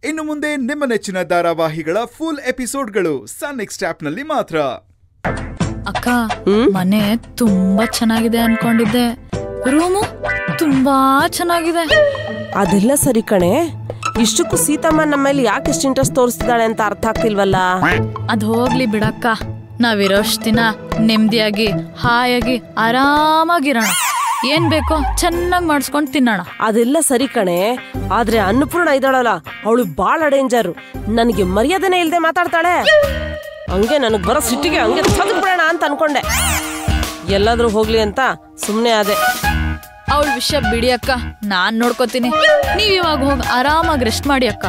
ಇನ್ನು ಮುಂದೆ ನಿಮ್ಮ ನೆಚ್ಚಿನ ಧಾರಾವಾಹಿಗಳ ಫುಲ್ ಎಪಿಸೋಡ್ಗಳು ಸನ್ ನೆಕ್ಸ್ಟ್ ಆಪ್ನಲ್ಲಿ ಮಾತ್ರ. ಅಕ್ಕ, ಮನೆ ತುಂಬಾ ಚೆನ್ನಾಗಿದೆ ಅನ್ಕೊಂಡಿದ್ದೆ, ರೂಮು ತುಂಬಾ ಚೆನ್ನಾಗಿದೆ. ಅದೆಲ್ಲ ಸರಿ ಕಣೆ, ಇಷ್ಟಕ್ಕೂ ಸೀತಮ್ಮ ನಮ್ಮ ಮೇಲೆ ಯಾಕೆ ಇಷ್ಟು ಇಂಟ್ರೆಸ್ಟ್ ತೋರಿಸ್ತಿದ್ದಾಳೆ ಅಂತ ಅರ್ಥ ಆಗ್ತಿಲ್ವಲ್ಲ. ಅದ್ ಹೋಗ್ಲಿ ಬಿಡಕ್ಕ, ನಾವಿರೋಷ್ಟು ದಿನ ನೆಮ್ಮದಿಯಾಗಿ ಹಾಯಾಗಿ ಆರಾಮಾಗಿರೋಣ. ಏನ್ ಬೇಕೋ ಚೆನ್ನಾಗಿ ಮಾಡಿಸ್ಕೊಂಡು ತಿನ್ನೋಣ. ಅದೆಲ್ಲ ಸರಿ ಕಣೆ, ಆದ್ರೆ ಅನ್ನಪೂರ್ಣ ಇದ್ದಾಳಲ್ಲ, ಅವಳು ಬಾಳ ಡೇಂಜರ್. ನನಗೆ ಮರ್ಯಾದೆನೇ ಇಲ್ದೆ ಮಾತಾಡ್ತಾಳೆ. ಹಂಗೆ ನನಗ್ ಬರೋ ಸಿಟ್ಟಿಗೆ ಹಂಗೆ ತೆಗೆದ್ಬಿಡೋಣ ಅಂತ ಅನ್ಕೊಂಡೆ. ಎಲ್ಲಾದ್ರೂ ಹೋಗ್ಲಿ ಅಂತ ಸುಮ್ನೆ ಆದೆ. ಅವಳ ವಿಷಯ ಬಿಡಿ ಅಕ್ಕ, ನಾನ್ ನೋಡ್ಕೋತೀನಿ. ನೀವ್ ಇವಾಗ ಹೋಗಿ ಆರಾಮಾಗಿ ರೆಸ್ಟ್ ಮಾಡಿ ಅಕ್ಕ.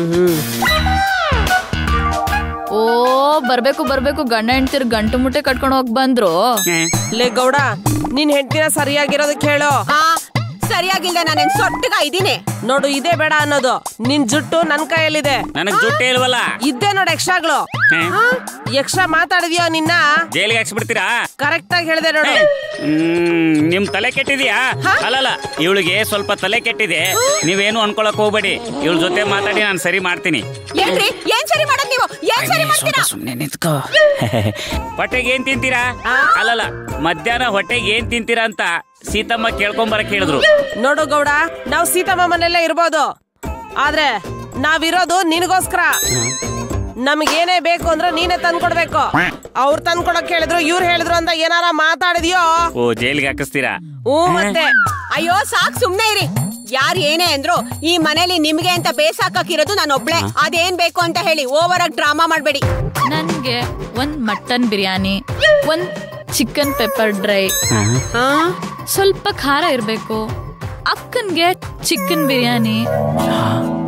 ಓ ಬರ್ಬೇಕು ಗಂಡ ಹೆಂಡ್ತಿರ್ ಗಂಟು ಮುಟ್ಟೆ ಕಟ್ಕೊಂಡು ಹೋಗ್ ಬಂದ್ರು. ಲೇ ಗೌಡ, ನಿನ್ ಹೆಂಡತಿನ ಸರಿಯಾಗಿರೋದಕ್ಕೆ ಹೇಳು. ಸರಿಯಾಗಿಲ್ಲ, ನಾನೇನ್ ಸೊಟ್ಟಗ ಇದ್ದೀನಿ ನೋಡು. ಇದೇ ಬೇಡ ಅನ್ನೋದು. ನಿನ್ ಜುಟ್ಟು ನನ್ ಕೈಯಲ್ಲಿದೆ. ನನಗ್ ಜುಟ್ಟು ಇಲ್ವಲ್ಲ. ಇದ್ದೇ ನೋಡು ಎಕ್ಸ್ಟ್ರಾಗಳು. ಎಕ್ಸ್ಟ್ರಾ ಮಾತಾಡಿದ್ಯೋ ನಿನ್ನ ಜೈಲಿಗೆ ಹಾಕ್ಸ್ಬಿಡ್ತೀರಾ? ಕರೆಕ್ಟ್ ಆಗಿ ಹೇಳಿದೆ ನೋಡು. ನಿಮ್ ತಲೆ ಕೆಟ್ಟಿದ್ಯಾ? ಅಲ್ಲಲ್ಲ, ಇವಳಿಗೆ ಸ್ವಲ್ಪ ತಲೆ ಕೆಟ್ಟಿದೆ. ನೀವೇನು ಅನ್ಕೊಳಕ್ ಹೋಗ್ಬೇಡಿ. ಇವಳ ಜೊತೆ ಮಾತಾಡಿ ನಾನು ಸರಿ ಮಾಡ್ತೀನಿ. ಸುಮ್ನೆ ನಿಂತ್ಕೋ. ಹೊಟ್ಟೆಗೆ ಏನ್ ತಿಂತೀರಾ? ಅಲ್ಲಲ್ಲ, ಮಧ್ಯಾಹ್ನ ಹೊಟ್ಟೆಗೆ ಏನ್ ತಿಂತೀರಾ ಅಂತ ಸೀತಮ್ಮ ಕೇಳ್ಕೊಂಬರಕ್ ಹೇಳಿದ್ರು. ನೋಡು ಗೌಡ, ನಾವ್ ಸೀತಮ್ಮ ಮನೆಯಲ್ಲೇ ಇರ್ಬೋದು, ಆದ್ರೆ ನಾವಿರೋದು ನಿನಗೋಸ್ಕರ. ನಮಗೇನೇ ಬೇಕು ಅಂದ್ರೆ ನೀನೇ ತಂದ್ಕೊಡ್ಬೇಕು. ಅವ್ರು ತಂದ್ಕೊಡಕ್ ಹೇಳಿದ್ರು, ಇವ್ರು ಹೇಳಿದ್ರು ಅಂತ ಏನಾರ ಮಾತಾಡಿದ್ಯೋ ಓ ಜೈಲಿಗೆ ಹಾಕಿಸ್ತೀರಾ? ಮತ್ತೆ ಅಯ್ಯೋ ಸಾಕ್, ಸುಮ್ನೆ ಇರಿ. ಯಾರು ಏನೇ ಅಂದ್ರು ಈ ಮನೇಲಿ ನಿಮ್ಗೆ ಅಂತ ಬೇಸಾಕಿರೋದು ನಾನು ಒಬ್ಳೆ. ಅದೇನ್ ಬೇಕು ಅಂತ ಹೇಳಿ ಓವರ್ ಆಗಿ ಡ್ರಾಮಾ ಮಾಡ್ಬೇಡಿ. ನನ್ಗೆ ಒಂದ್ ಮಟನ್ ಬಿರಿಯಾನಿ, ಒಂದ್ ಚಿಕನ್ ಪೆಪ್ಪರ್ ಡ್ರೈ, ಸ್ವಲ್ಪ ಖಾರ ಇರ್ಬೇಕು. ಅಕ್ಕನ್ಗೆ ಚಿಕನ್ ಬಿರಿಯಾನಿ,